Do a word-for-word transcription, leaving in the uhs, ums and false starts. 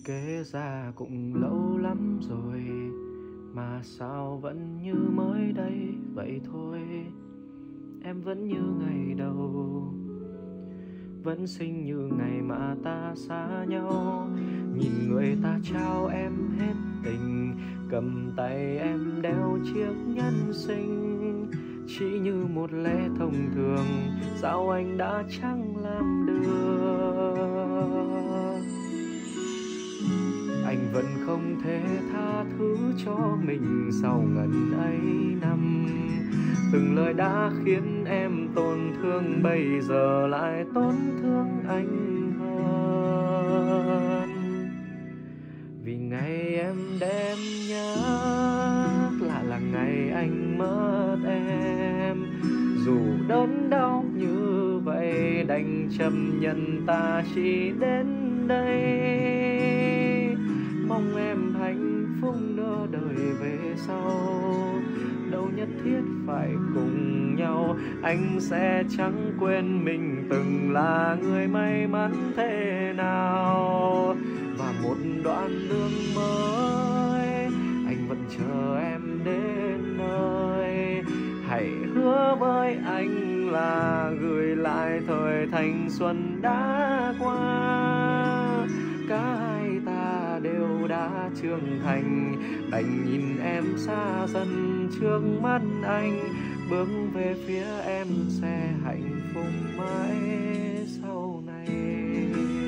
Kể ra cũng lâu lắm rồi mà sao vẫn như mới đây vậy thôi. Em vẫn như ngày đầu, vẫn xinh như ngày mà ta xa nhau. Nhìn người ta trao em hết tình, cầm tay em đeo chiếc nhẫn sinh. Chỉ như một lẽ thông thường, sao anh đã chẳng làm được. Anh vẫn không thể tha thứ cho mình sau ngần ấy năm. Từng lời đã khiến em tổn thương, bây giờ lại tổn thương anh hơn. Vì ngày em đem nhắc lại là ngày anh mất em. Dù đớn đau như vậy đành chấp nhận ta chỉ đến đây. Mong em hạnh phúc nửa đời về sau, đâu nhất thiết phải cùng nhau. Anh sẽ chẳng quên mình từng là người may mắn thế nào. Và một đoạn đường mới anh vẫn chờ em đến nơi. Hãy hứa với anh là gửi lại thời thanh xuân đã qua. Cả hai ta đều đã trưởng thành, đành nhìn em xa dần trước mắt anh. Bước về phía em sẽ hạnh phúc mãi sau này.